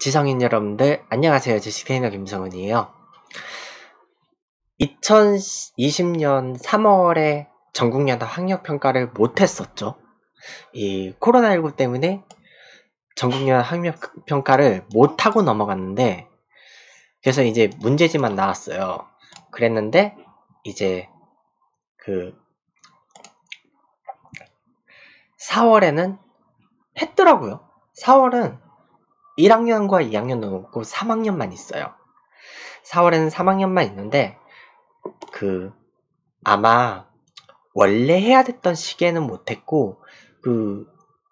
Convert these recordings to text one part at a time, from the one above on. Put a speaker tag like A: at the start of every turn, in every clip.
A: 지성인 여러분들 안녕하세요. 주식 트레이너 김성훈이에요. 2020년 3월에 전국연합 학력평가를 못했었죠. 이 코로나19 때문에 전국연합 학력평가를 못하고 넘어갔는데, 그래서 이제 문제지만 나왔어요. 그랬는데 이제 그 4월에는 했더라고요. 4월은 1학년과 2학년도 없고 3학년만 있어요. 4월에는 3학년만 있는데 아마 원래 해야 됐던 시기에는 못했고 그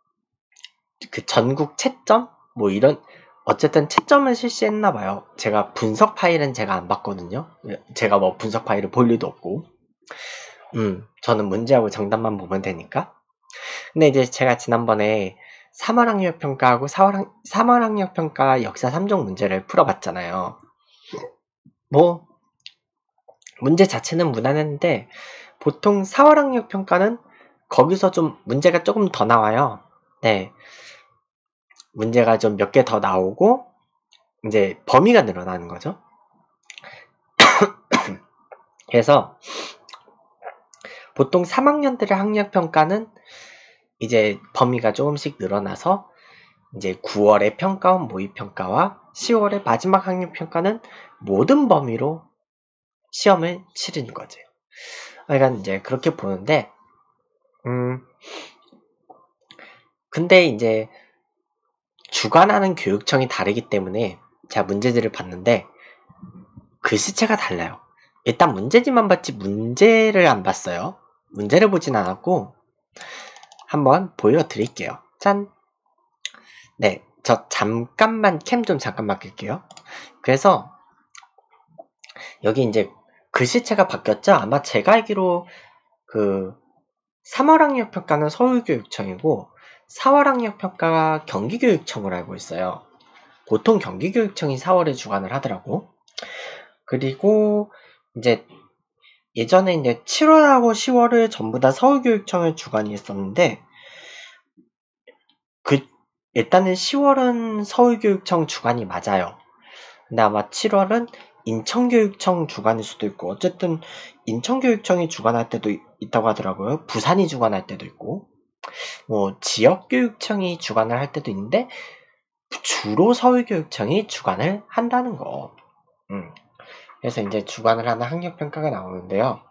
A: 전국 채점 뭐 이런 어쨌든 채점을 실시했나봐요. 제가 분석 파일은 제가 안 봤거든요. 제가 뭐 분석 파일을 볼 리도 없고 저는 문제하고 정답만 보면 되니까. 근데 이제 제가 지난번에 3월 학력평가하고 3월 학력평가 역사 3종 문제를 풀어봤잖아요. 뭐 문제 자체는 무난했는데 보통 4월 학력평가는 거기서 좀 문제가 조금 더 나와요. 네, 문제가 좀 몇 개 더 나오고 이제 범위가 늘어나는 거죠. 그래서 보통 3학년들의 학력평가는 이제 범위가 조금씩 늘어나서 이제 9월의 평가원 모의평가와 10월의 마지막 학력평가는 모든 범위로 시험을 치르는 거죠. 그러니까 이제 그렇게 보는데 근데 이제 주관하는 교육청이 다르기 때문에 제가 문제지를 봤는데 글씨체가 달라요. 일단 문제지만 봤지 문제를 안 봤어요. 문제를 보진 않았고 한번 보여드릴게요. 짠! 네, 저 잠깐만 캠 좀 잠깐만 끌게요. 그래서 여기 이제 글씨체가 바뀌었죠? 아마 제가 알기로 3월 학력평가는 서울교육청이고 4월 학력평가가 경기교육청으로 알고 있어요. 보통 경기교육청이 4월에 주관을 하더라고. 그리고 이제 예전에 이제 7월하고 10월을 전부 다 서울교육청을 주관이 했었는데 일단은 10월은 서울교육청 주관이 맞아요. 근데 아마 7월은 인천교육청 주관일 수도 있고 어쨌든 인천교육청이 주관할 때도 있다고 하더라고요. 부산이 주관할 때도 있고 뭐 지역교육청이 주관을 할 때도 있는데 주로 서울교육청이 주관을 한다는 거. 그래서 이제 주관을 하는 학력평가가 나오는데요.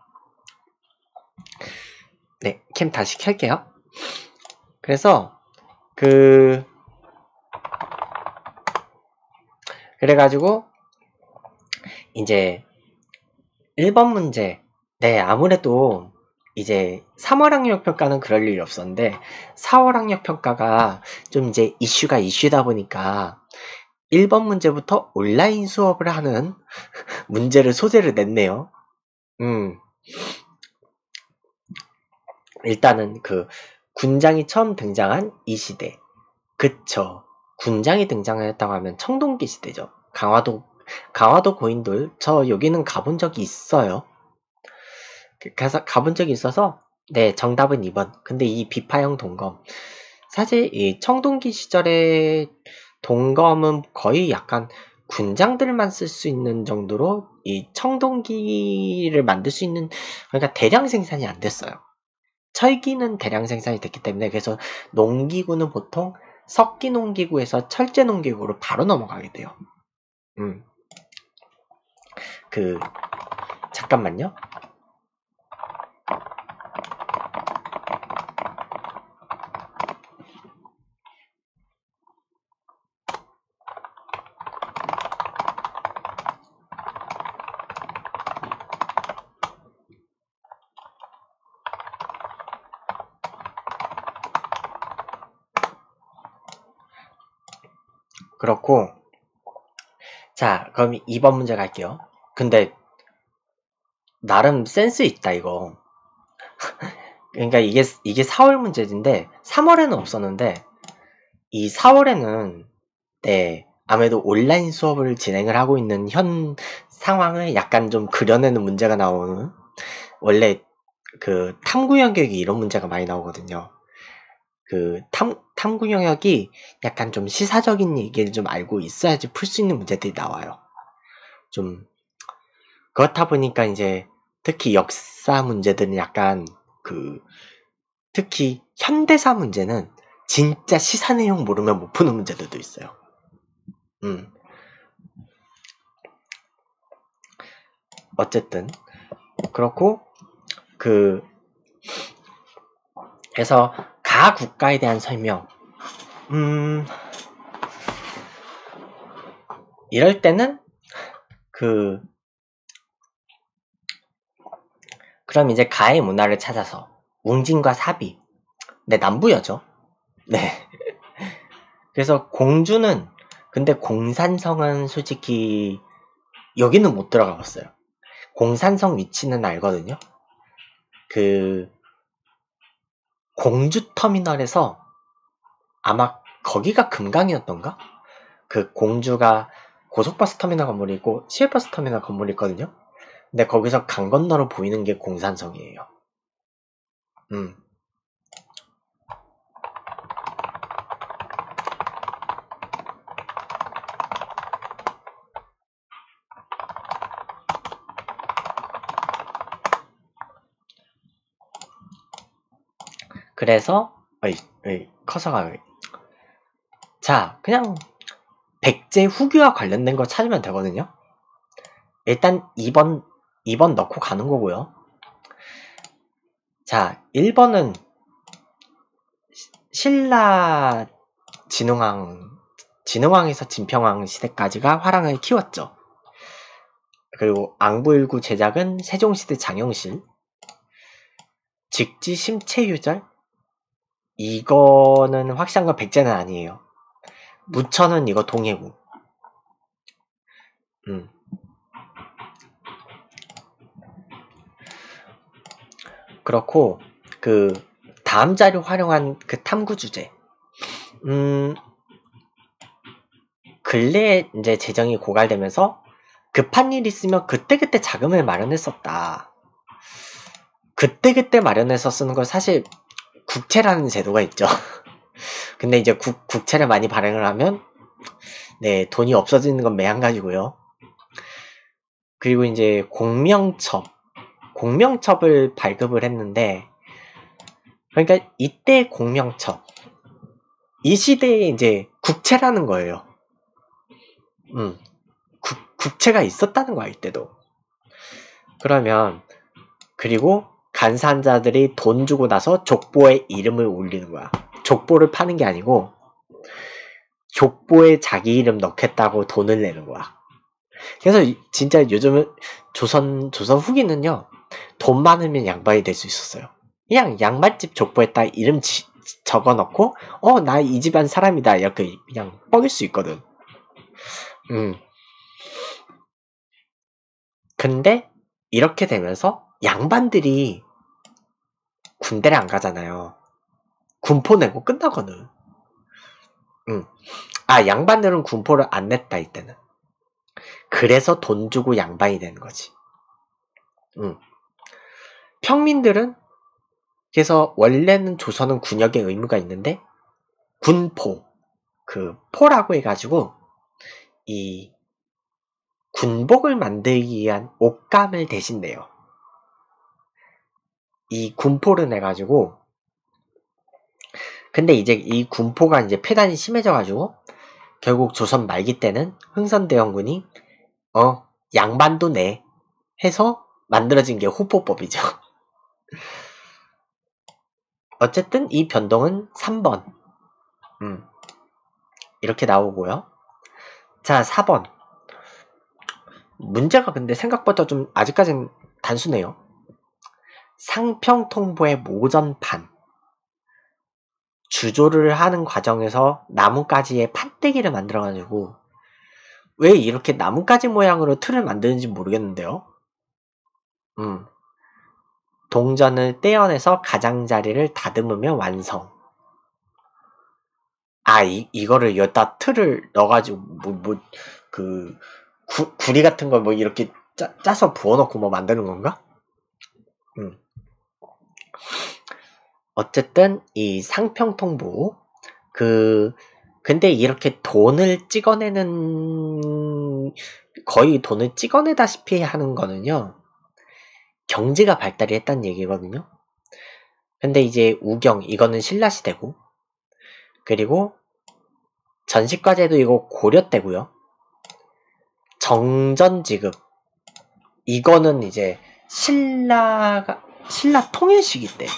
A: 네, 캠 다시 켤게요. 그래서 그래가지고 이제 1번 문제. 네, 아무래도 이제 3월 학력평가는 그럴 일이 없었는데 4월 학력평가가 좀 이제 이슈다 보니까 1번 문제부터 온라인 수업을 하는 소재를 냈네요. 일단은 군장이 처음 등장한 이 시대. 그쵸. 군장이 등장했다고 하면 청동기 시대죠. 강화도 고인돌. 저 여기는 가본 적이 있어요. 가서 가본 적이 있어서 네, 정답은 2번. 근데 이 비파형 동검. 사실 이 청동기 시절의 동검은 거의 약간 군장들만 쓸 수 있는 정도로 이 청동기를 만들 수 있는, 그러니까 대량 생산이 안 됐어요. 철기는 대량 생산이 됐기 때문에. 그래서 농기구는 보통 석기 농기구에서 철제 농기구로 바로 넘어가게 돼요. 잠깐만요. 그렇고, 자, 그럼 2번 문제 갈게요. 근데 나름 센스 있다 이거. 그러니까 이게 4월 문제인데 3월에는 없었는데 이 4월에는 네, 아무래도 온라인 수업을 진행을 하고 있는 현 상황을 약간 좀 그려내는 문제가 나오는, 원래 탐구 연격이 이런 문제가 많이 나오거든요. 그 탐구 영역이 약간 좀 시사적인 얘기를 좀 알고 있어야지 풀 수 있는 문제들이 나와요. 좀 그렇다 보니까 이제 특히 역사 문제들은 약간 특히 현대사 문제는 진짜 시사 내용 모르면 못 푸는 문제들도 있어요. 어쨌든 그렇고 그래서 가 국가에 대한 설명. 이럴 때는 그럼 이제 가의 문화를 찾아서 웅진과 사비. 네, 남부여죠. 네. 그래서 공주는 근데 공산성은 솔직히 여기는 못 들어가 봤어요. 공산성 위치는 알거든요. 공주터미널에서 아마 거기가 금강이었던가? 그 공주가 고속버스 터미널 건물이 있고 시외버스 터미널 건물이 있거든요. 근데 거기서 강 건너로 보이는 게 공산성이에요. 그래서 커서가 자 그냥 백제 후기와 관련된 거 찾으면 되거든요. 일단 2번 넣고 가는 거고요. 자 1번은 신라 진흥왕에서 진평왕 시대까지가 화랑을 키웠죠. 그리고 앙부일구 제작은 세종시대 장영실. 직지 심체유절 이거는 확실한 건 백제는 아니에요. 무천은 이거 동해구. 그렇고 다음 자료 활용한 탐구 주제. 근래에 이제 재정이 고갈되면서 급한 일 있으면 그때그때 자금을 마련했었다. 그때그때 마련해서 쓰는 건 사실 국채라는 제도가 있죠. 근데 이제 국채를 많이 발행을 하면 네, 돈이 없어지는 건 매한가지고요. 그리고 이제 공명첩을 발급을 했는데 그러니까 이때 공명첩 이 시대에 이제 국채라는 거예요. 국채가 있었다는 거야 이때도. 그러면 그리고 간산자들이 돈 주고 나서 족보에 이름을 올리는 거야. 족보를 파는 게 아니고 족보에 자기 이름 넣겠다고 돈을 내는 거야. 그래서 진짜 요즘은 조선 후기는요 돈 많으면 양반이 될 수 있었어요. 그냥 양반집 족보에다 이름 적어놓고 나 이 집안 사람이다 이렇게 그냥 뻐길 수 있거든. 근데 이렇게 되면서 양반들이 군대를 안 가잖아요. 군포 내고 끝나거든. 양반들은 군포를 안 냈다 이때는. 그래서 돈 주고 양반이 되는 거지. 평민들은 그래서 원래는 조선은 군역의 의무가 있는데 군포 포라고 해가지고 이 군복을 만들기 위한 옷감을 대신 내요. 이 군포를 내가지고 근데 이제 이 군포가 이제 폐단이 심해져가지고 결국 조선 말기 때는 흥선대원군이 양반도 내 해서 만들어진 게 후포법이죠. 어쨌든 이 변동은 3번 이렇게 나오고요. 자 4번 문제가 근데 생각보다 좀 아직까지는 단순해요. 상평통보의 모전판 주조를 하는 과정에서 나뭇가지에 판때기를 만들어가지고 왜 이렇게 나뭇가지 모양으로 틀을 만드는지 모르겠는데요. 동전을 떼어내서 가장자리를 다듬으면 완성. 이거를 여기다 틀을 넣어가지고 구리 같은 걸 뭐 이렇게 짜서 부어놓고 뭐 만드는 건가? 어쨌든 이 상평통부 근데 이렇게 돈을 찍어내는 거의 돈을 찍어내다시피 하는 거는요. 경제가 발달이 했다는 얘기거든요. 근데 이제 우경 이거는 신라시대고 그리고 전시과제도 이거 고려 때고요. 정전지급 이거는 이제 신라 통일 시기 때.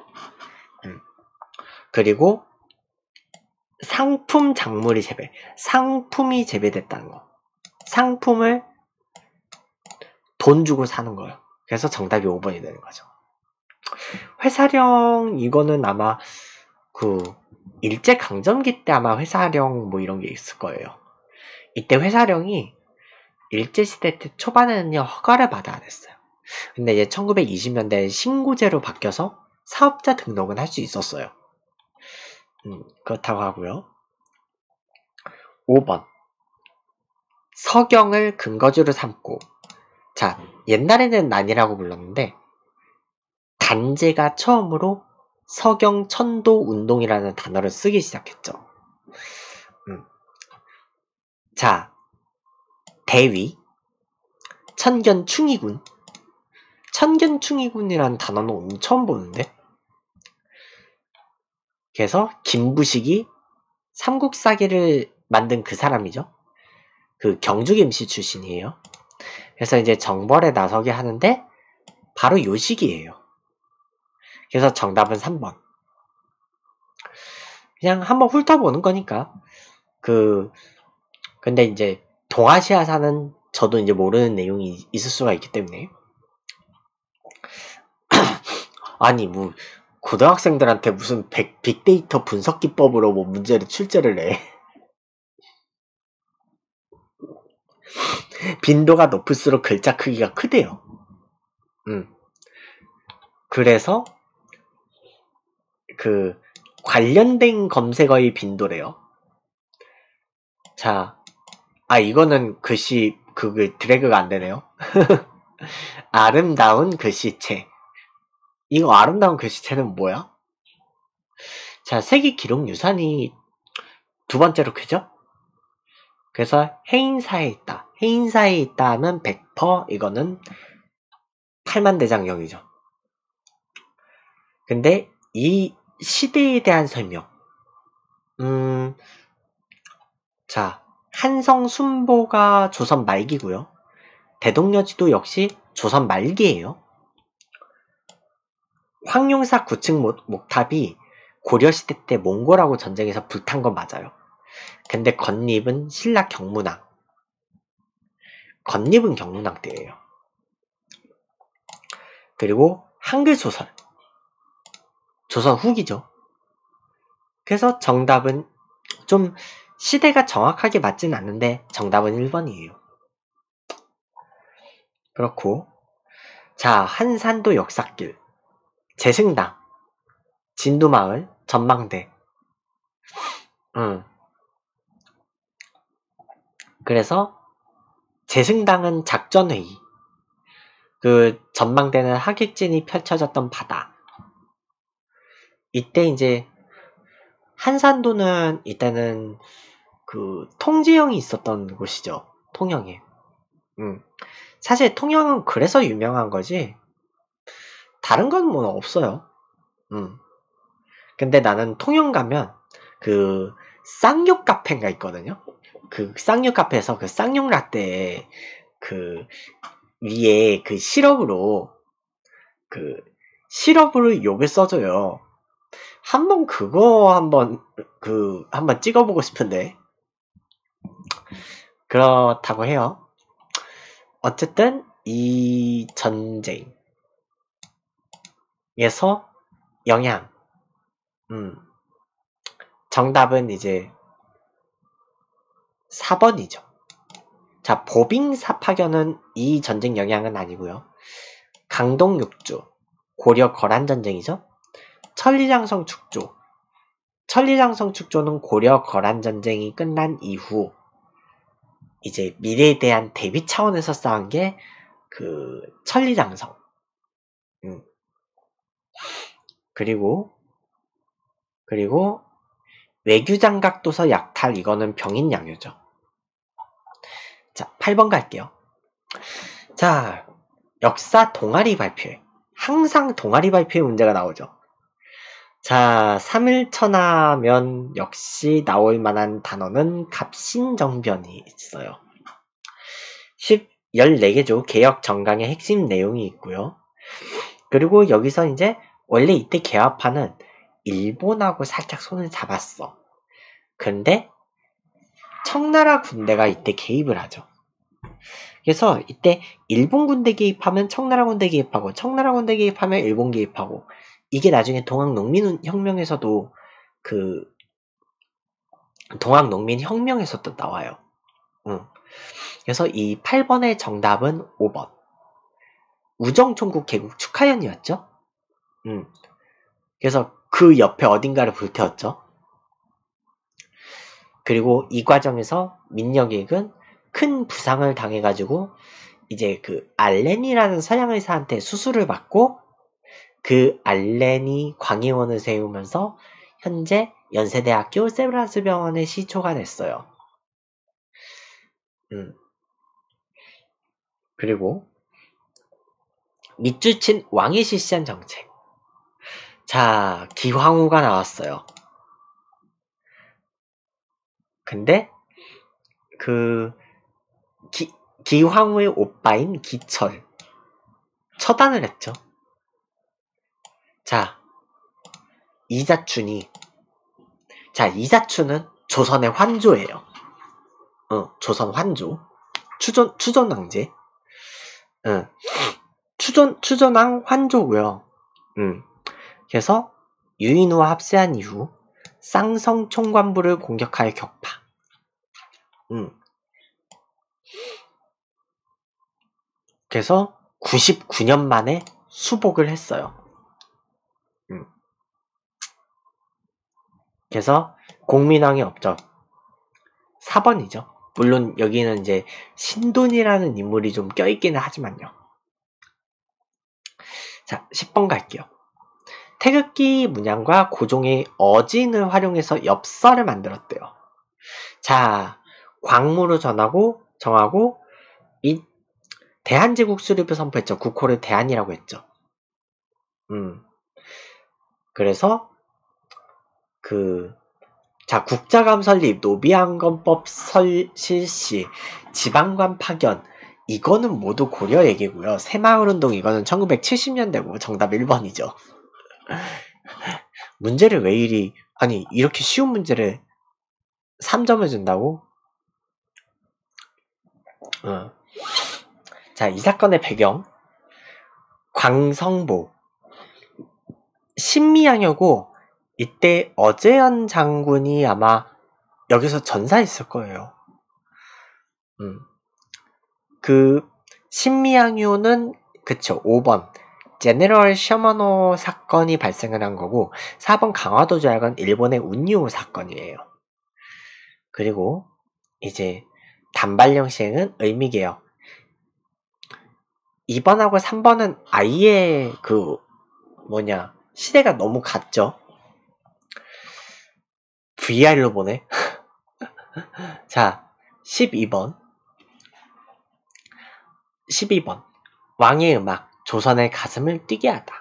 A: 그리고 상품 작물이 상품이 재배됐다는 거. 상품을 돈 주고 사는 거예요. 그래서 정답이 5번이 되는 거죠. 회사령 이거는 아마 일제강점기 때 아마 회사령 뭐 이런 게 있을 거예요. 이때 회사령이 일제시대 때 초반에는요 허가를 받아야 됐어요. 근데 이제 1920년대 신고제로 바뀌어서 사업자 등록은 할 수 있었어요. 그렇다고 하고요. 5번 서경을 근거지로 삼고 자 옛날에는 난이라고 불렀는데 단제가 처음으로 서경천도운동이라는 단어를 쓰기 시작했죠. 자 대위 천견충이군 천견충이군이라는 단어는 오늘 처음 보는데 그래서 김부식이 삼국사기를 만든 그 사람이죠. 그 경주김씨 출신이에요. 그래서 이제 정벌에 나서게 하는데 바로 요 시기예요. 그래서 정답은 3번. 그냥 한번 훑어보는 거니까. 근데 이제 동아시아사는 저도 이제 모르는 내용이 있을 수가 있기 때문에. 아니, 뭐, 고등학생들한테 무슨 빅데이터 분석 기법으로 뭐 문제를 출제를 해. 빈도가 높을수록 글자 크기가 크대요. 그래서 관련된 검색어의 빈도래요. 자, 이거는 글씨 드래그가 안 되네요. 아름다운 글씨체. 이거 아름다운 글씨체는 뭐야? 자, 세계 기록 유산이 두 번째로 크죠? 그래서 해인사에 있다. 해인사에 있다 하면 100% 이거는 팔만대장경이죠. 근데 이 시대에 대한 설명. 자, 한성 순보가 조선 말기고요. 대동여지도 역시 조선 말기예요. 황룡사 9층 목탑이 고려시대 때 몽골하고 전쟁에서 불탄 건 맞아요. 근데 건립은 신라 경문왕. 건립은 경문왕 때예요. 그리고 한글 소설. 조선 후기죠. 그래서 정답은 좀 시대가 정확하게 맞진 않는데 정답은 1번이에요. 그렇고 자 한산도 역사길 재승당 진도마을 전망대 그래서 재승당은 작전회의 전망대는 하객진이 펼쳐졌던 바다 이때 이제 한산도는 이때는 통지형이 있었던 곳이죠. 통영에 사실 통영은 그래서 유명한 거지 다른 건 뭐 없어요. 근데 나는 통영 가면 쌍욕 카페가 있거든요. 쌍욕 카페에서 쌍욕 라떼에 위에 시럽으로 욕을 써줘요. 한번 한번 찍어보고 싶은데 그렇다고 해요. 어쨌든 이 전쟁에서 영향 정답은 이제 4번이죠. 자, 보빙사 파견은 이 전쟁 영향은 아니고요. 강동육주, 고려 거란전쟁이죠. 천리장성 축조. 천리장성 축조는 고려 거란전쟁이 끝난 이후 이제 미래에 대한 대비 차원에서 쌓은 게 천리장성. 그리고 그리고 외규장각도서 약탈, 이거는 병인양요죠. 자, 8번 갈게요. 자, 역사 동아리 발표회. 항상 동아리 발표회 문제가 나오죠. 자, 3일천하면 역시 나올 만한 단어는 갑신정변이 있어요. 14개조 개혁 정강의 핵심 내용이 있고요. 그리고 여기서 이제 원래 이때 개화파는 일본하고 살짝 손을 잡았어. 근데 청나라 군대가 이때 개입을 하죠. 그래서 이때 일본 군대 개입하면 청나라 군대 개입하고, 청나라 군대 개입하면 일본 개입하고, 이게 나중에 동학농민혁명에서도 동학농민혁명에서도 나와요. 그래서 이 8번의 정답은 5번. 우정총국 개국 축하연이었죠? 그래서 그 옆에 어딘가를 불태웠죠. 그리고 이 과정에서 민영익은 큰 부상을 당해가지고 이제 그 알렌이라는 서양 의사한테 수술을 받고 그 알렌이 광의원을 세우면서 현재 연세대학교 세브란스 병원의 시초가 됐어요. 그리고 밑줄 친 왕이 실시한 정책. 자, 기황후가 나왔어요. 근데 기황후의 오빠인 기철 처단을 했죠. 자, 이자춘은 조선의 환조예요. 조선 환조. 추존 왕제. 추존왕 환조고요. 그래서 유인우와 합세한 이후 쌍성 총관부를 공격하여 격파. 그래서 99년 만에 수복을 했어요. 그래서 공민왕의 업적 4번이죠. 물론 여기는 이제 신돈이라는 인물이 좀 껴있기는 하지만요. 자, 10번 갈게요. 태극기 문양과 고종의 어진을 활용해서 엽서를 만들었대요. 자, 광무로 정하고 이 대한제국 수립을 선포했죠. 국호를 대한이라고 했죠. 그래서 국자감 설립, 노비안건법 실시, 지방관 파견, 이거는 모두 고려 얘기고요. 새마을운동 이거는 1970년대고 정답 1번이죠. 문제를 왜 이렇게 쉬운 문제를 3점을 준다고? 자, 이 사건의 배경. 광성보. 신미양요고, 이때 어재현 장군이 아마 여기서 전사했을 거예요. 신미양요는, 그쵸, 5번. 제네럴 셔머노 사건이 발생을 한 거고, 4번 강화도 조약은 일본의 운유 사건이에요. 그리고 이제 단발령 시행은 을미개혁. 2번하고 3번은 아예 시대가 너무 같죠? VR로 보네. 자, 12번. 왕의 음악, 조선의 가슴을 뛰게 하다.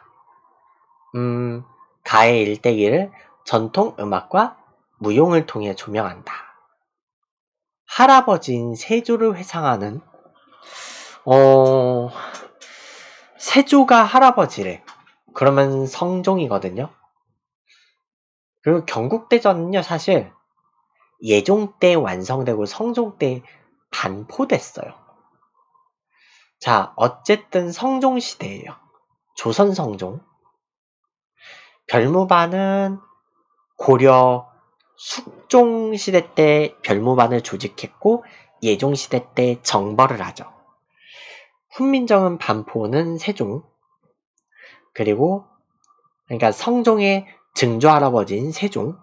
A: 가의 일대기를 전통 음악과 무용을 통해 조명한다. 할아버지인 세조를 회상하는, 세조가 할아버지래. 그러면 성종이거든요. 그리고 경국대전은요, 사실 예종 때 완성되고 성종 때 반포됐어요. 자, 어쨌든 성종시대예요. 조선성종. 별무반은 고려 숙종시대 때 별무반을 조직했고 예종시대 때 정벌을 하죠. 훈민정음 반포는 세종. 그리고 그러니까 성종의 증조할아버지인 세종.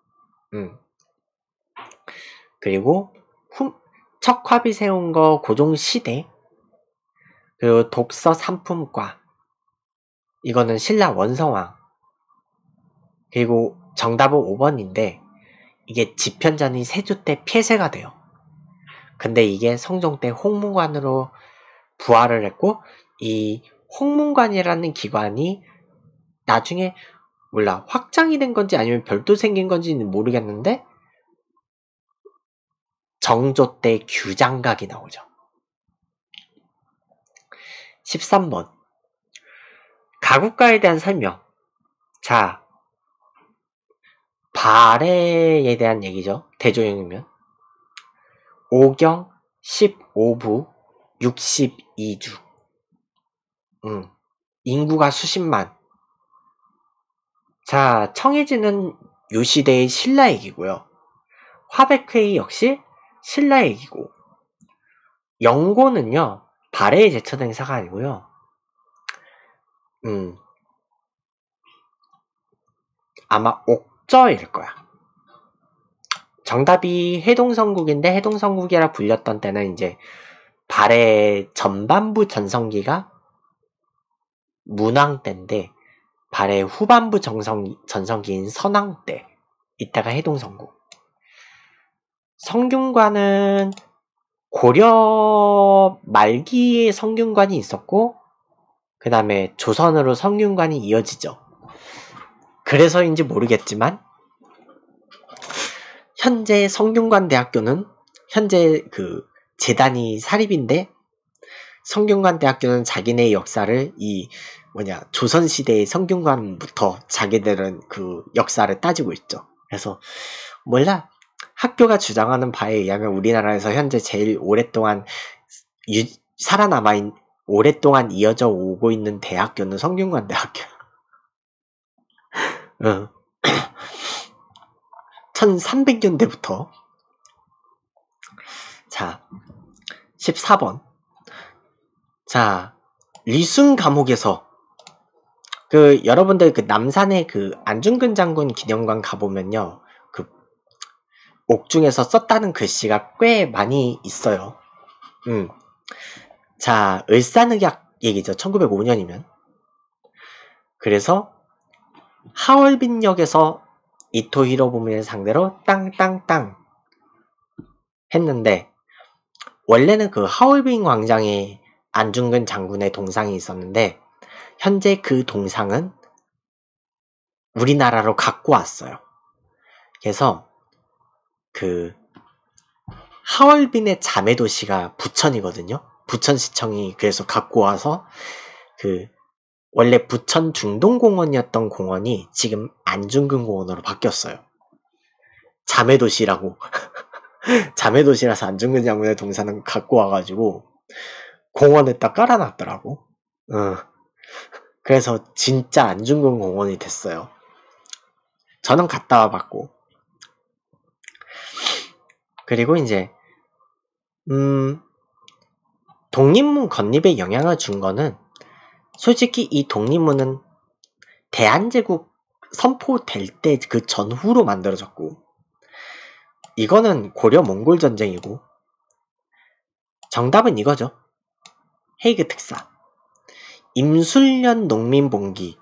A: 그리고 척화비 세운 거 고종시대. 그리고 독서 삼품과 이거는 신라 원성왕. 그리고 정답은 5번인데 이게 집현전이 세조 때 폐쇄가 돼요. 근데 이게 성종 때 홍문관으로 부활을 했고 이 홍문관이라는 기관이 나중에 몰라 확장이 된 건지 아니면 별도 생긴 건지는 모르겠는데 정조 때 규장각이 나오죠. 13번 가국가에 대한 설명. 자, 발해에 대한 얘기죠. 대조영이면 5경 15부 62주. 인구가 수십만. 자, 청해진은 요 시대의 신라 얘기고요. 화백회의 역시 신라 얘기고, 영고는요 발해에 제쳐된 행사가 아니고요. 아마 옥저일 거야. 정답이 해동성국인데 해동성국이라 불렸던 때는 이제 발해 전반부 전성기가 문왕 때인데 발해 후반부 전성기인 선왕 때 이따가 해동성국. 성균관은 고려 말기에 성균관이 있었고 그 다음에 조선으로 성균관이 이어지죠. 그래서인지 모르겠지만 현재 성균관대학교는 현재 그 재단이 사립인데 성균관대학교는 자기네의 역사를 조선시대의 성균관부터 자기들은 그 역사를 따지고 있죠. 그래서 몰라 학교가 주장하는 바에 의하면 우리나라에서 현재 제일 오랫동안 오랫동안 이어져 오고 있는 대학교는 성균관대학교. 1300년대부터. 자, 14번. 자, 리순 감옥에서 여러분들 남산의 안중근 장군 기념관 가보면요. 옥중에서 썼다는 글씨가 꽤 많이 있어요. 자, 을사늑약 얘기죠. 1905년이면. 그래서 하얼빈역에서 이토 히로부미를 상대로 땅땅땅 했는데 원래는 하얼빈 광장에 안중근 장군의 동상이 있었는데 현재 그 동상은 우리나라로 갖고 왔어요. 그래서 하얼빈의 자매도시가 부천이거든요. 부천시청이 그래서 갖고 와서 원래 부천 중동공원이었던 공원이 지금 안중근 공원으로 바뀌었어요. 자매도시라고. 자매도시라서 안중근 장군의 동상은 갖고 와가지고 공원에다 깔아놨더라고. 그래서 진짜 안중근 공원이 됐어요. 저는 갔다 와봤고. 그리고 이제 독립문 건립에 영향을 준 거는 솔직히 이 독립문은 대한제국 선포될 때 그 전후로 만들어졌고 이거는 고려 몽골 전쟁이고 정답은 이거죠. 헤이그 특사. 임술련 농민봉기.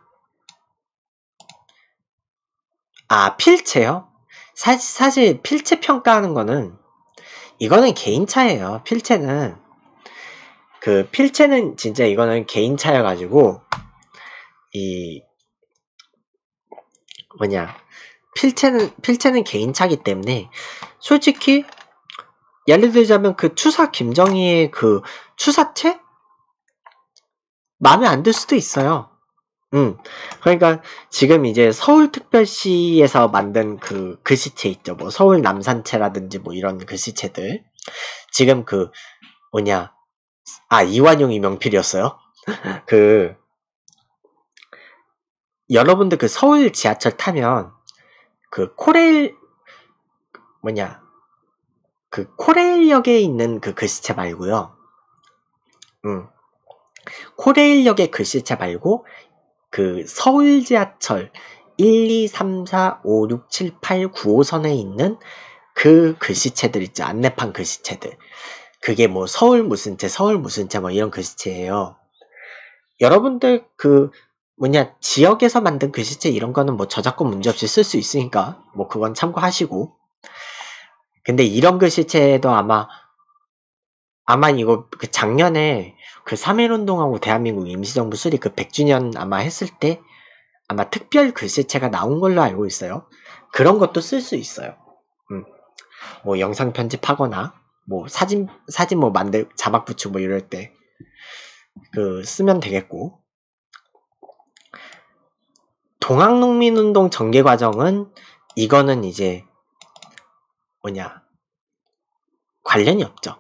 A: 아, 필체요? 사실 필체 평가하는 거는 이거는 개인차예요. 필체는 진짜 이거는 개인차여가지고 필체는 개인차기 때문에 솔직히 예를 들자면 추사 김정희의 추사체? 마음에 안 들 수도 있어요. 그러니까 지금 이제 서울특별시에서 만든 글씨체 있죠. 뭐 서울 남산체라든지 뭐 이런 글씨체들. 지금 이완용이 명필이었어요. 여러분들 서울 지하철 타면 코레일역에 있는 글씨체 말고요. 코레일역의 글씨체 말고 서울 지하철 1, 2, 3, 4, 5, 6, 7, 8, 9호선에 있는 글씨체들 있죠. 안내판 글씨체들. 그게 뭐 서울 무슨 체 뭐 이런 글씨체예요. 여러분들 지역에서 만든 글씨체 이런 거는 뭐 저작권 문제없이 쓸 수 있으니까 뭐 그건 참고하시고. 근데 이런 글씨체도 아마 이거 그 작년에 그 3.1 운동하고 대한민국 임시정부 수립 그 100주년 아마 했을 때 아마 특별 글씨체가 나온 걸로 알고 있어요. 그런 것도 쓸 수 있어요. 뭐 영상 편집하거나 뭐 사진 뭐 자막 붙이고 뭐 이럴 때 그 쓰면 되겠고. 동학농민운동 전개 과정은 이거는 이제 관련이 없죠.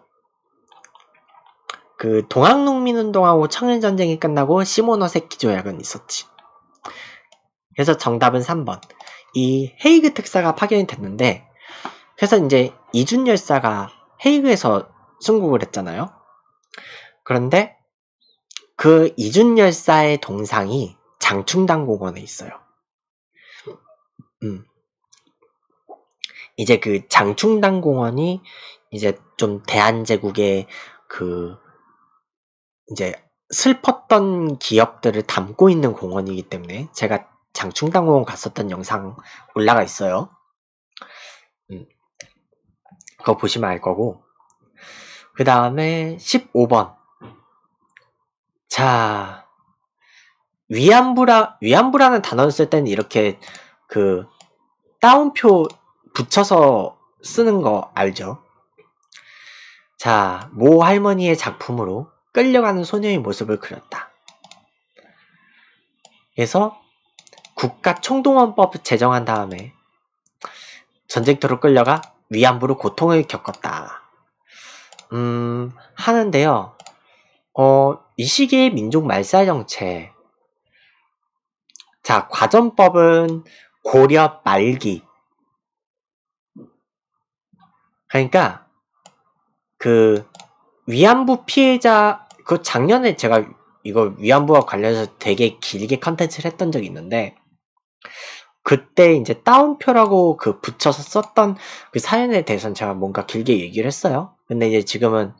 A: 그 동학농민운동하고 청일전쟁이 끝나고 시모노세키 조약은 있었지. 그래서 정답은 3번. 이 헤이그 특사가 파견이 됐는데, 그래서 이제 이준 열사가 헤이그에서 순국을 했잖아요. 그런데 그 이준 열사의 동상이 장충당 공원에 있어요. 이제 그 장충당 공원이 이제 좀 대한제국의 그 이제 슬펐던 기억들을 담고 있는 공원이기 때문에 제가 장충당 공원 갔었던 영상 올라가 있어요. 그거 보시면 알 거고. 그 다음에 15번. 자, 위안부라는 단어를 쓸 때는 이렇게 그 따옴표 붙여서 쓰는 거 알죠? 자, 모 할머니의 작품으로 끌려가는 소녀의 모습을 그렸다. 그래서 국가총동원법 제정한 다음에 전쟁터로 끌려가 위안부로 고통을 겪었다. 하는데요. 이 시기의 민족 말살 정책. 자, 과전법은 고려 말기. 그러니까 그 위안부 피해자 그 작년에 제가 이거 위안부와 관련해서 되게 길게 컨텐츠를 했던 적이 있는데 그때 이제 따옴표라고 그 붙여서 썼던 그 사연에 대해서는 제가 뭔가 길게 얘기를 했어요. 근데 이제 지금은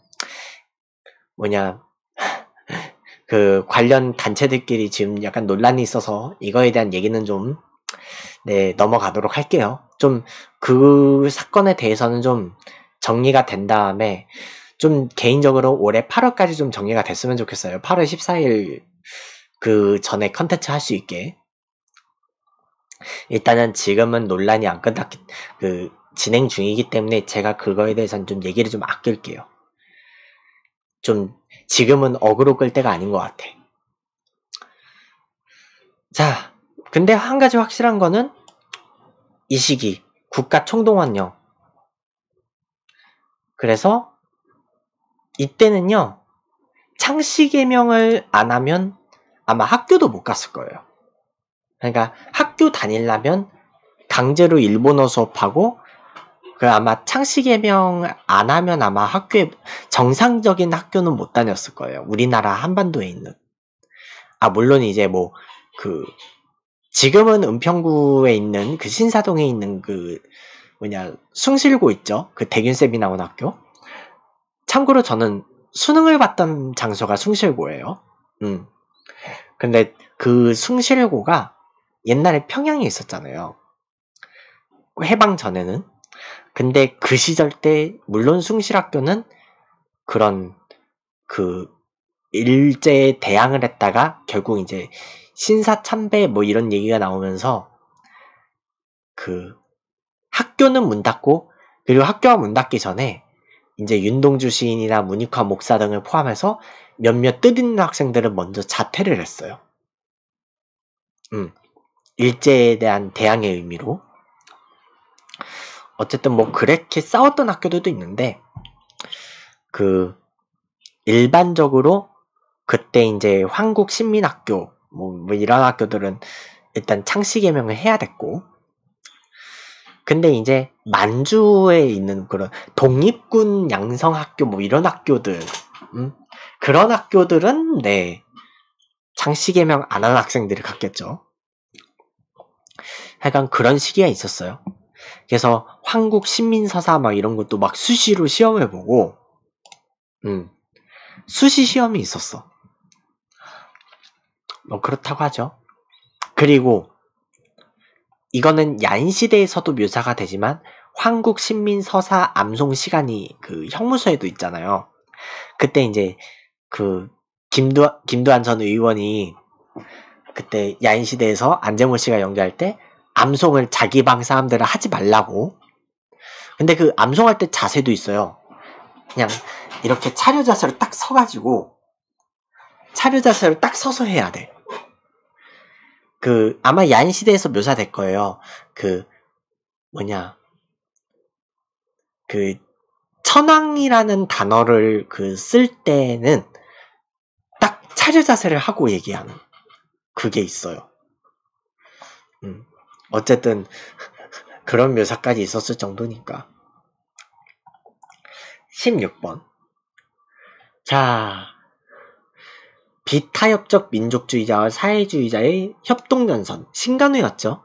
A: 그 관련 단체들끼리 지금 약간 논란이 있어서 이거에 대한 얘기는 좀 넘어가도록 할게요. 좀 그 사건에 대해서는 좀 정리가 된 다음에 좀 개인적으로 올해 8월까지 좀 정리가 됐으면 좋겠어요. 8월 14일 그 전에 컨텐츠 할 수 있게. 일단은 지금은 논란이 안 끝났기, 진행 중이기 때문에 제가 그거에 대해서는 좀 얘기를 좀 아낄게요. 좀 지금은 어그로 끌 때가 아닌 것 같아. 자, 근데 한 가지 확실한 거는 이 시기 국가 총동원령. 그래서 이때는요. 창씨 개명을 안 하면 아마 학교도 못 갔을 거예요. 그러니까 학교 다니려면 강제로 일본어 수업하고 아마 창씨 개명 안 하면 아마 학교에 정상적인 학교는 못 다녔을 거예요. 우리나라 한반도에 있는. 물론 이제 지금은 은평구에 있는 그 신사동에 있는 숭실고 있죠. 그 대균쌤이 나온 학교. 참고로 저는 수능을 봤던 장소가 숭실고예요. 근데 그 숭실고가 옛날에 평양에 있었잖아요. 해방 전에는. 근데 그 시절 때 물론 숭실학교는 그런 일제에 대항을 했다가 결국 이제 신사참배 뭐 이런 얘기가 나오면서 학교는 문 닫고 그리고 학교가 문 닫기 전에 이제 윤동주 시인이나 문익화 목사 등을 포함해서 몇몇 뜻있는 학생들은 먼저 자퇴를 했어요. 일제에 대한 대항의 의미로. 어쨌든 뭐 그렇게 싸웠던 학교들도 있는데 일반적으로 그때 이제 황국신민학교 뭐 이런 학교들은 일단 창씨 개명을 해야 됐고 근데 이제 만주에 있는 그런 독립군 양성학교 뭐 이런 학교들 그런 학교들은 창씨 개명 안 한 학생들이 갔겠죠. 하여간 그런 시기가 있었어요. 그래서 황국신민서사 막 이런 것도 막 수시로 시험을 보고 수시 시험이 있었어. 뭐 그렇다고 하죠. 그리고 이거는 야인시대에서도 묘사가 되지만 황국신민서사 암송시간이 그 형무소에도 있잖아요. 그때 이제 그 김두한 전 의원이 그때 야인시대에서 안재모 씨가 연기할 때 암송을 자기 방 사람들은 하지 말라고. 근데 그 암송할 때 자세도 있어요. 그냥 이렇게 차려 자세로 딱 서가지고 차려 자세로 딱 서서 해야 돼. 그 아마 야인시대에서 묘사될 거예요. 그 천황이라는 단어를 그 쓸 때는 딱 차려 자세를 하고 얘기하는 그게 있어요. 어쨌든 그런 묘사까지 있었을 정도니까. 16번. 자, 비타협적 민족주의자와 사회주의자의 협동연선, 신간회였죠.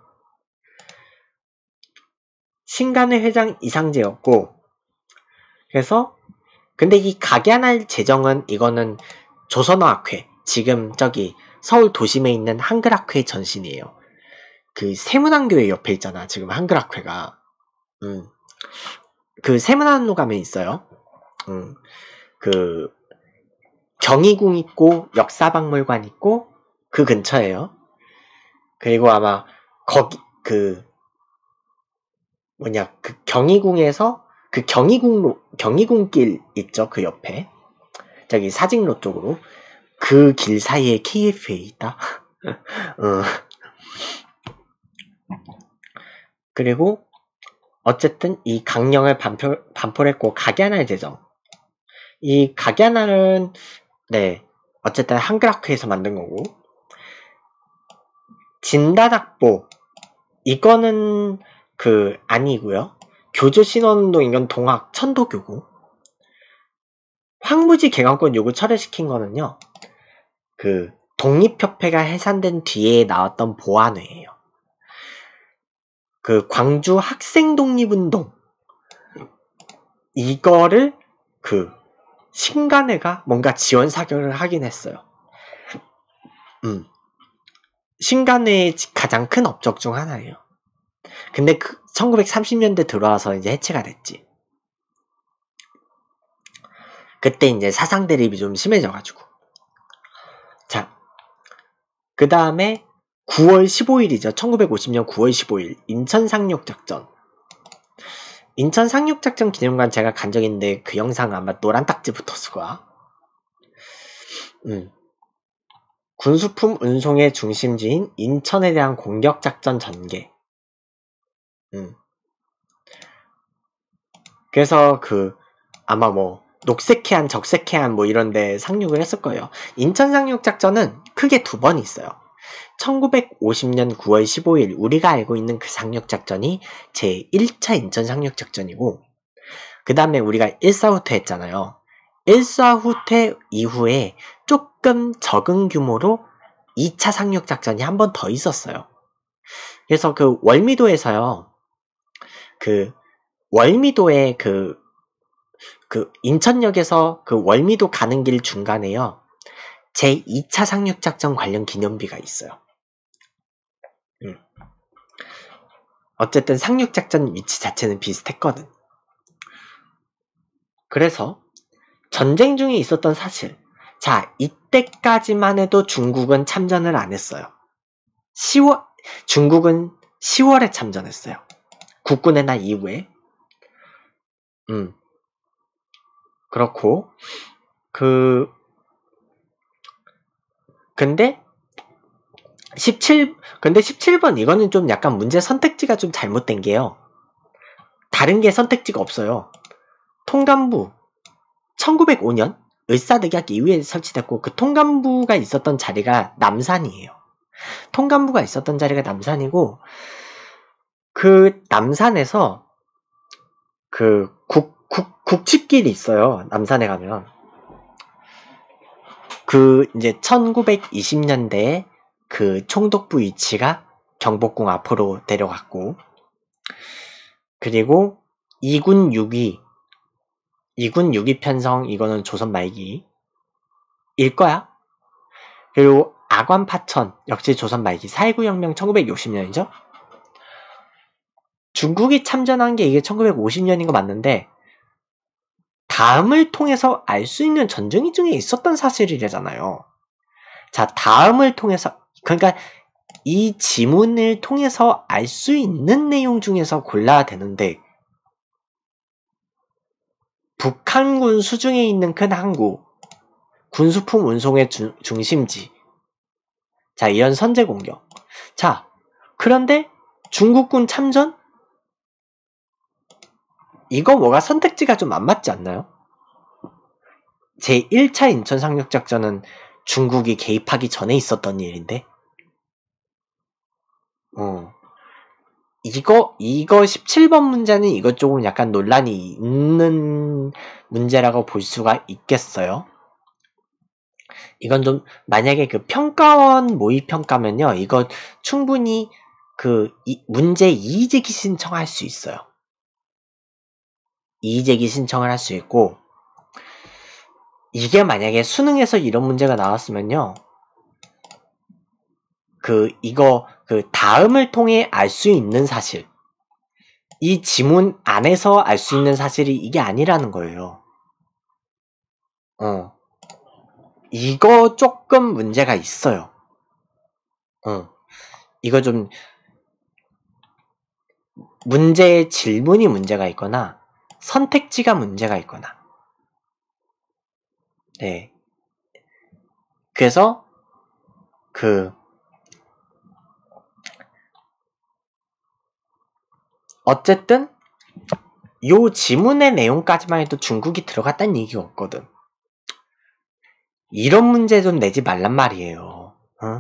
A: 신간회 회장 이상재였고, 그래서 근데 이 각야날 재정은 이거는 조선어학회, 지금 저기 서울 도심에 있는 한글학회 전신이에요. 그 세문안교회 옆에 있잖아, 지금 한글학회가. 그 세문안로 가면 있어요. 그 경희궁 있고 역사박물관 있고 그 근처에요. 그리고 아마 거기 그 경희궁에서 그 경희궁길 있죠, 그 옆에 저기 사직로 쪽으로 그 길 사이에 KFA 있다. 그리고 어쨌든 이 강령을 반포했고 각야날 제정. 이 각야날은 어쨌든 한글학회에서 만든 거고, 진다닥보 이거는 그 아니고요. 교조신원운동 이건 동학 천도교고, 황무지 개강권 요구 철회시킨 거는요. 그 독립협회가 해산된 뒤에 나왔던 보안회예요. 그 광주 학생 독립운동 이거를 그 신간회가 뭔가 지원 사격을 하긴 했어요. 신간회의 가장 큰 업적 중 하나예요. 근데 1930년대 들어와서 이제 해체가 됐지. 그때 이제 사상 대립이 좀 심해져가지고. 자, 그 다음에 9월 15일이죠. 1950년 9월 15일 인천 상륙작전. 인천 상륙작전 기념관 제가 간 적 있는데 그 영상 아마 노란 딱지 붙었을 거야. 군수품 운송의 중심지인 인천에 대한 공격작전 전개. 그래서 그 아마 뭐 녹색해안, 적색해안 뭐 이런데 상륙을 했을 거예요. 인천 상륙작전은 크게 두 번 있어요. 1950년 9월 15일 우리가 알고 있는 그 상륙작전이 제1차 인천 상륙작전이고, 그 다음에 우리가 일사후퇴 했잖아요. 일사후퇴 이후에 조금 적은 규모로 2차 상륙작전이 한 번 더 있었어요. 그래서 그 월미도에서요. 그 월미도에 그 인천역에서 그 월미도 가는 길 중간에요. 제2차 상륙작전 관련 기념비가 있어요. 어쨌든 상륙작전 위치 자체는 비슷했거든. 그래서 전쟁 중에 있었던 사실. 자, 이때까지만 해도 중국은 참전을 안 했어요. 중국은 10월에 참전했어요. 국군의 날 이후에. 그렇고 근데 17번 이거는 좀 약간 문제 선택지가 좀 잘못된 게요. 다른 게 선택지가 없어요. 통감부 1905년 을사늑약 이후에 설치됐고, 그 통감부가 있었던 자리가 남산이에요. 통감부가 있었던 자리가 남산이고, 그 남산에서 그 국치길이 있어요. 남산에 가면. 그 이제 1920년대에 그 총독부 위치가 경복궁 앞으로 데려갔고, 그리고 2군 6위 편성 이거는 조선 말기일 거야. 그리고 아관 파천 역시 조선 말기 4.19 혁명 1960년이죠. 중국이 참전한 게 이게 1950년인 거 맞는데 다음을 통해서 알 수 있는 전쟁이 중에 있었던 사실이래잖아요. 자, 다음을 통해서 그러니까 이 지문을 통해서 알 수 있는 내용 중에서 골라야 되는데 북한군 수중에 있는 큰 항구, 군수품 운송의 중심지. 자, 이런 선제 공격. 자, 그런데 중국군 참전? 이거 뭐가 선택지가 좀 안 맞지 않나요? 제1차 인천 상륙작전은 중국이 개입하기 전에 있었던 일인데 이거 17번 문제는 이것 조금 약간 논란이 있는 문제라고 볼 수가 있겠어요. 이건 좀 만약에 그 평가원 모의 평가면요. 이거 충분히 그 문제 이의제기 신청할 수 있어요. 이의제기 신청을 할 수 있고 이게 만약에 수능에서 이런 문제가 나왔으면요. 이거 다음을 통해 알 수 있는 사실 이 지문 안에서 알 수 있는 사실이 이게 아니라는 거예요. 이거 조금 문제가 있어요. 이거 좀 문제의 질문이 문제가 있거나 선택지가 문제가 있거나 네. 그래서 어쨌든 요 지문의 내용까지만 해도 중국이 들어갔다는 얘기가 없거든. 이런 문제 좀 내지 말란 말이에요.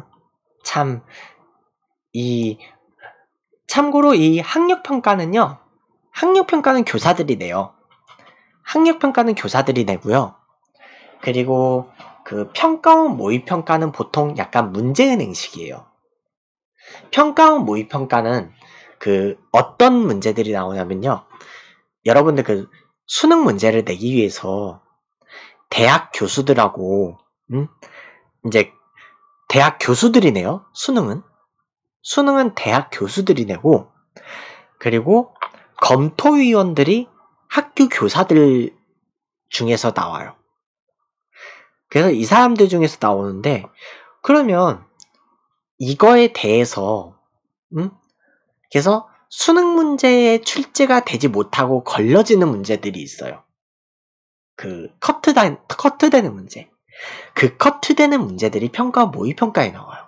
A: 참고로 이 학력평가는요. 학력평가는 교사들이 내요. 학력평가는 교사들이 내고요. 그리고 평가원 모의평가는 보통 약간 문제은행식이에요. 평가원 모의평가는 어떤 문제들이 나오냐면요. 여러분들 수능 문제를 내기 위해서 대학 교수들하고 이제 대학 교수들이 내요. 수능은 대학 교수들이 내고 그리고 검토위원들이 학교 교사들 중에서 나와요. 그래서 이 사람들 중에서 나오는데 그러면 이거에 대해서 그래서 수능 문제에 출제가 되지 못하고 걸러지는 문제들이 있어요. 커트되는 문제. 커트되는 문제들이 평가 모의평가에 나와요.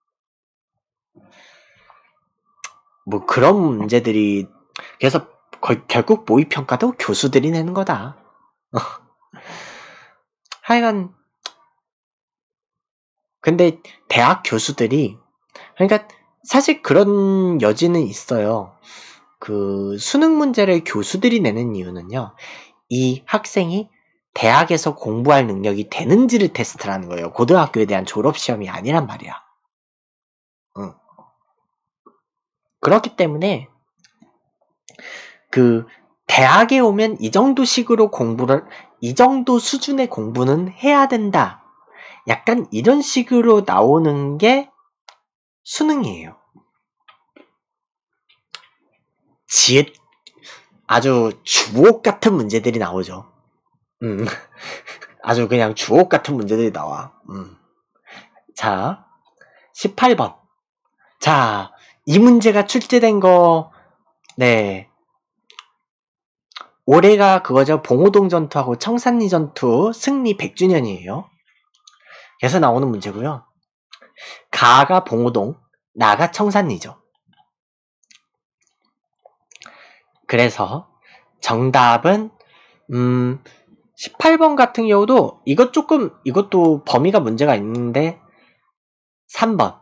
A: 뭐 그런 문제들이 그래서 결국 모의평가도 교수들이 내는 거다. 하여간 근데 대학 교수들이 그러니까 사실 그런 여지는 있어요. 수능 문제를 교수들이 내는 이유는요. 이 학생이 대학에서 공부할 능력이 되는지를 테스트라는 거예요. 고등학교에 대한 졸업시험이 아니란 말이야. 그렇기 때문에 대학에 오면 이 정도 수준의 공부는 해야 된다. 약간 이런 식으로 나오는 게 수능이에요. 아주 주옥 같은 문제들이 나오죠. 아주 그냥 주옥 같은 문제들이 나와. 자, 18번. 자, 이 문제가 출제된 거, 네. 올해가 그거죠. 봉오동 전투하고 청산리 전투 승리 100주년이에요. 그래서 나오는 문제고요. 가가 봉오동, 나가 청산리죠. 그래서 정답은 18번 같은 경우도 이것도 범위가 문제가 있는데 3번.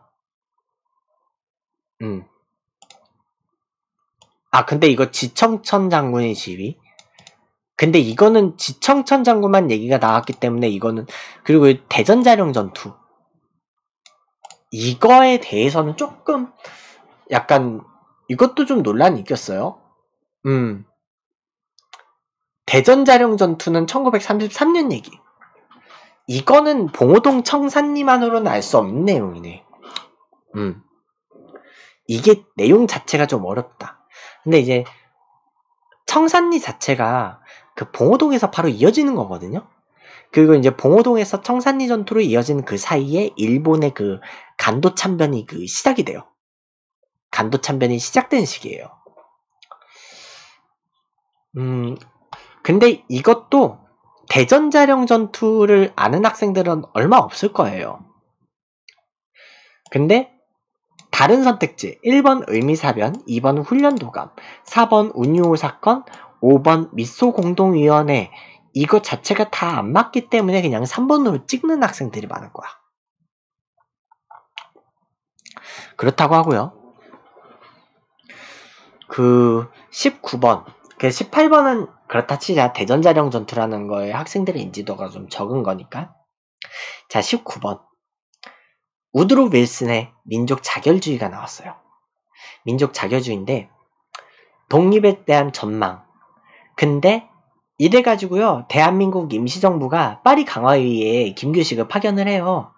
A: 근데 이거 지청천 장군의 지위. 근데 이거는 지청천 장군만 얘기가 나왔기 때문에 이거는 그리고 대전자령 전투 이거에 대해서는 조금 약간 이것도 좀 논란이 있겠어요. 대전자령 전투는 1933년 얘기. 이거는 봉오동 청산리만으로는 알 수 없는 내용이네. 이게 내용 자체가 좀 어렵다. 근데 이제 청산리 자체가 그 봉오동에서 바로 이어지는 거거든요. 그리고 이제 봉오동에서 청산리 전투로 이어진 그 사이에 일본의 그 간도 참변이 그 시작이 돼요. 간도 참변이 시작된 시기예요. 근데 이것도 대전자령 전투를 아는 학생들은 얼마 없을 거예요. 근데 다른 선택지 1번 의미사변, 2번 훈련도감, 4번 운유호 사건, 5번 미소공동위원회 이거 자체가 다 안 맞기 때문에 그냥 3번으로 찍는 학생들이 많을 거야. 그렇다고 하고요. 그 19번, 그 18번은 그렇다 치자 대전자령 전투라는 거에 학생들의 인지도가 좀 적은 거니까. 자, 19번. 우드로 윌슨의 민족 자결주의가 나왔어요. 민족 자결주의인데 독립에 대한 전망. 근데 이래가지고요. 대한민국 임시정부가 파리 강화회의에 김규식을 파견을 해요.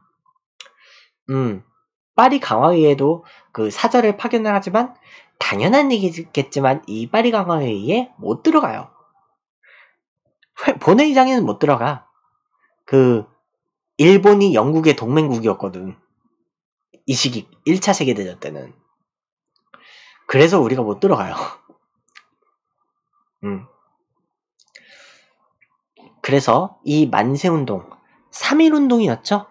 A: 파리 강화회의에도 그 사절을 파견을 하지만 당연한 얘기겠지만 이 파리 강화회의에 못 들어가요. 본회의장에는 못 들어가. 그 일본이 영국의 동맹국이었거든. 이 시기 1차 세계대전 때는. 그래서 우리가 못 들어가요. 그래서 이 만세운동 3.1운동이었죠.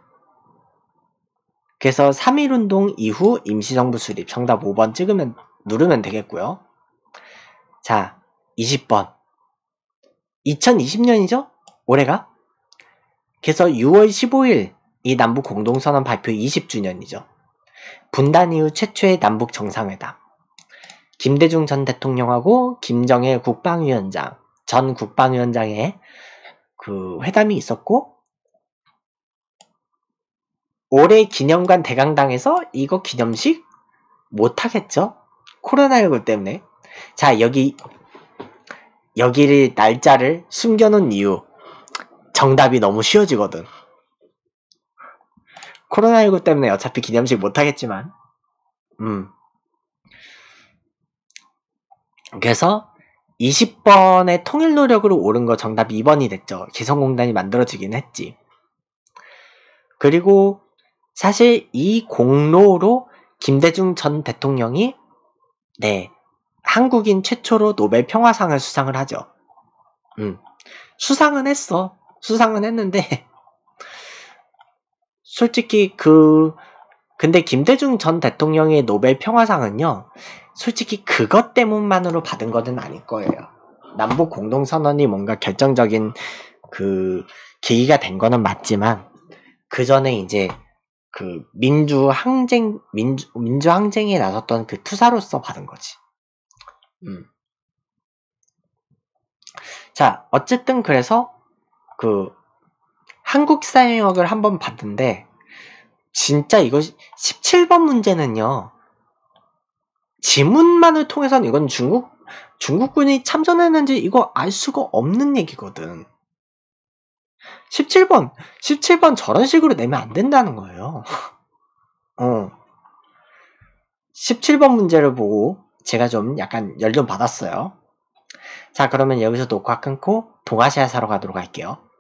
A: 그래서 3.1운동 이후 임시정부 수립 정답 5번 누르면 되겠고요. 자, 20번 2020년이죠? 올해가? 그래서 6월 15일 이 남북 공동선언 발표 20주년이죠. 분단 이후 최초의 남북 정상회담. 김대중 전 대통령하고 김정일 국방위원장, 전 국방위원장의 그 회담이 있었고 올해 기념관 대강당에서 이거 기념식 못하겠죠? 코로나19 때문에. 자, 여기를 날짜를 숨겨놓은 이유 정답이 너무 쉬워지거든. 코로나19 때문에 어차피 기념식 못하겠지만 그래서 20번의 통일 노력으로 옳은 거 정답 2번이 됐죠. 개성공단이 만들어지긴 했지. 그리고 사실 이 공로로 김대중 전 대통령이 한국인 최초로 노벨 평화상을 수상을 하죠. 수상은 했어. 수상은 했는데 솔직히 근데 김대중 전 대통령의 노벨 평화상은요. 솔직히 그것 때문만으로 받은 것은 아닐 거예요. 남북 공동선언이 뭔가 결정적인 그 계기가 된 거는 맞지만 그 전에 이제 그 민주항쟁에 나섰던 그 투사로서 받은 거지. 자, 어쨌든 그래서 그 한국사회영역을 한번 봤는데 진짜 이거 17번 문제는요. 지문만을 통해서는 이건 중국군이 참전했는지 이거 알 수가 없는 얘기거든. 17번 저런 식으로 내면 안 된다는 거예요. 17번 문제를 보고 제가 좀 약간 열 좀 받았어요. 자, 그러면 여기서 녹화 끊고 동아시아 사러 가도록 할게요.